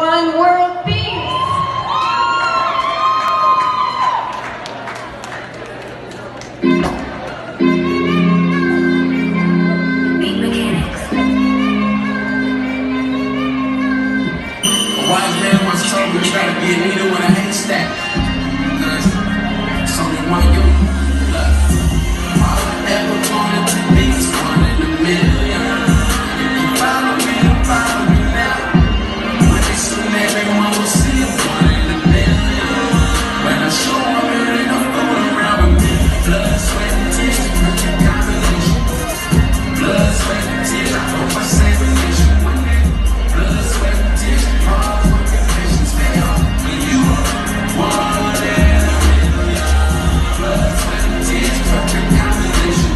One world peace. Beat Mechanics. A wise man once told me try to be a needle in a haystack. It's only one you. Look, all I ever wanted to be is one in a million. You follow me now. One day soon everyone will see a one in a million. When I show them it ain't no fooling around with me. Blood, sweat, and tears, perfect combination. Blood, sweat, and tears, I hope I save a nation one day. Blood, sweat, and tears, hard work and patience pay off. When you are one in a million. Blood, sweat, and tears, perfect combination.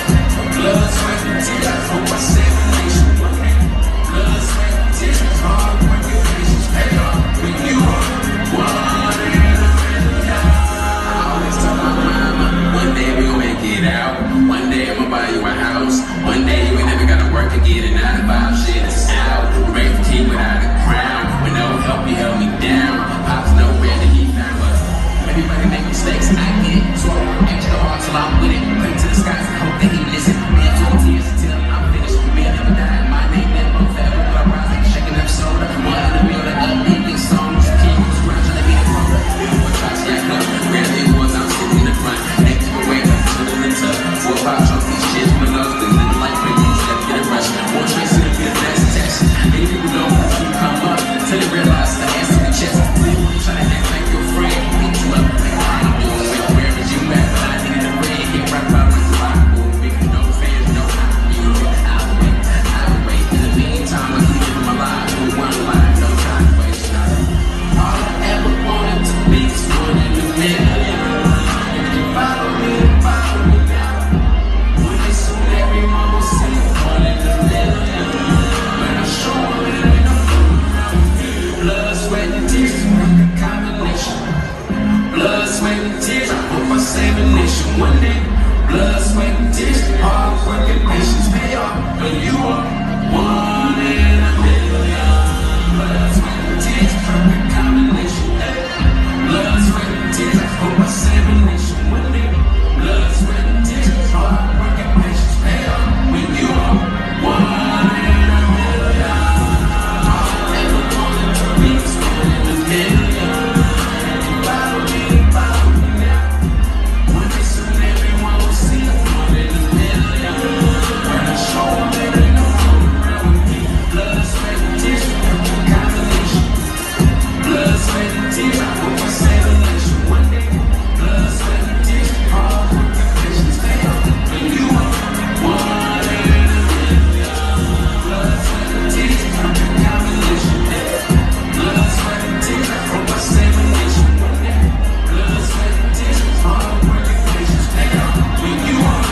Blood, sweat, and tears, I hope I save a nation one day. Blood, sweat, and tears, hard work and patience pay off. When you are one in a million. I always tell my mama, one day we gon' make it out. One day I'ma buy you a house. One day you ain't never gotta work to get it out of five shit. It's out. Raised a kid without a crown. With no help, you held me down. Pops nowhere to get found, but everybody make mistakes. I get it. So I work extra hard till I'm with it. Pray to the skies and hope that he listen. Man, 12 tears until I'm finished. May I never die. My name never forever. But I rise like shaking up soda. One in the building, updating songs. King was around trying to be the front. One try to stack up. Grab it once I'm sitting in the front. Next to the way up to the top. 4 or 5 trophies, shit for love. The little light breaking, step get a rush. One trace to the best test. Many people know when you come up. Till they realize the answer to the chest. People try to act like your friend. Beat you up. Like I ain't doing it. Where is you at? But I needed a friend. Can't rap about it. So I move. Big no fans, no you. I'll wait. In the meantime, I keep living my life. With one life, no time to waste. All I ever wanted to be is one in a million. If you follow me now. One day soon everyone will see one in a million. When I show them it ain't no fooling around with me. Blood, sweat, and tears, perfect combination. Blood, sweat, and tears, I hope I save a nation one day. Blood, sweat, and tears, hard work and patience pay off. When you are one in a million. Blood, sweat, and tears, perfect combination. Blood, sweat, and tears, I hope I save a nation one day. Blood, sweat, and tears, hard work and patience pay off. When you are one in a million. All I ever wanted to be is one in a million. Follow me now. One day soon everyone will see one in a million. When I show them it ain't no fooling around with me. Blood, sweat, and tears, perfect combination. Blood, sweat, and tears, I hope I save a nation one day. Blood, sweat, and tears, hard work and patience pay off. When you are one in a million. Blood, sweat, and tears, perfect combination. Blood, sweat, and tears, I hope I save a nation one day. Blood, sweat, and tears, hard work and patience pay off. When you are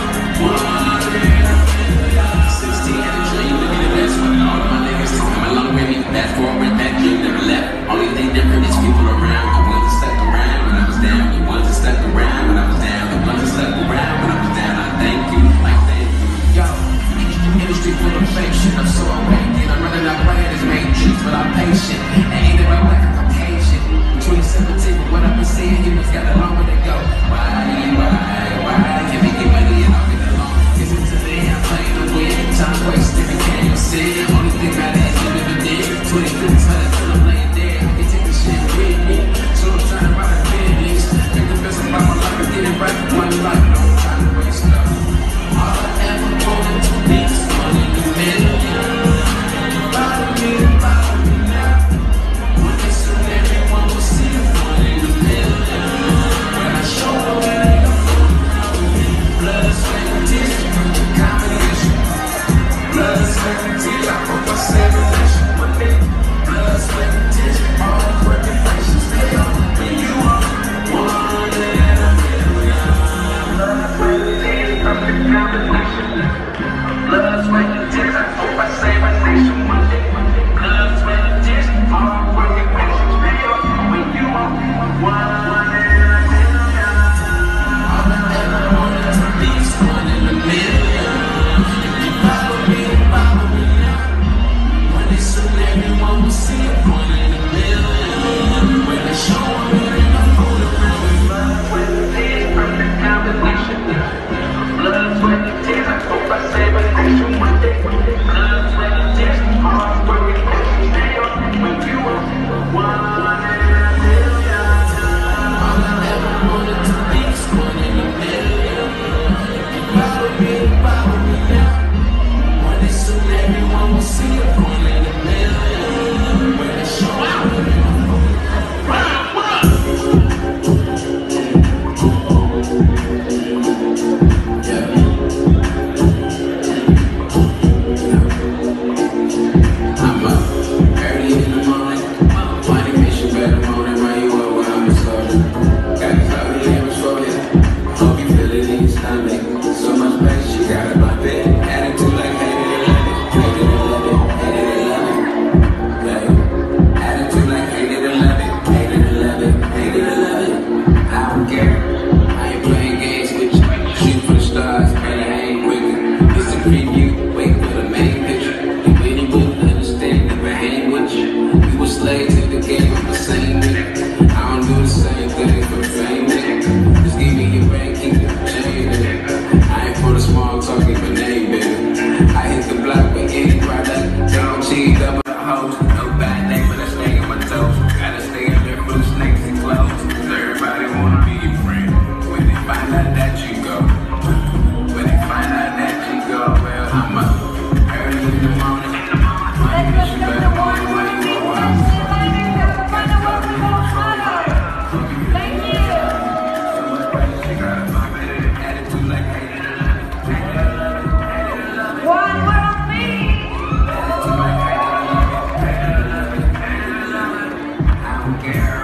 one in a million. 16 had a dream, look at the best one. All of my niggas to come along with me. Fast forward, that dream never left. Only thing different is people around. The ones that stuck around when I was down. The ones that stuck around when I was down. The ones that stuck around when I was down. I thank you, like thank you. Yo, industry full of fake shit. I'm so awakened. I'm running out players, make tricks, but I'm patient. Ain't it about like a Caucasian? 2017, but what I've been seeing, humans got a long way to go. Why? Can we get money and I'll get along? Cause until then, I'm playing the win. Time wasted, can't you see? Only thing about it is living the day. 2015, till I'm laying there. I can take the shit with me. So I'm trying to ride a business. Make the best about my life and get it right. One life, no time to waste up. All I ever wanted to be is one in a million. Follow me now. One day soon everyone will see one in a million. When I show them it ain't no fooling around with me. Blood, sweat, and tears, perfect combination. Blood, sweat, and tears, I hope I save a nation one day. Blood, sweat, and care.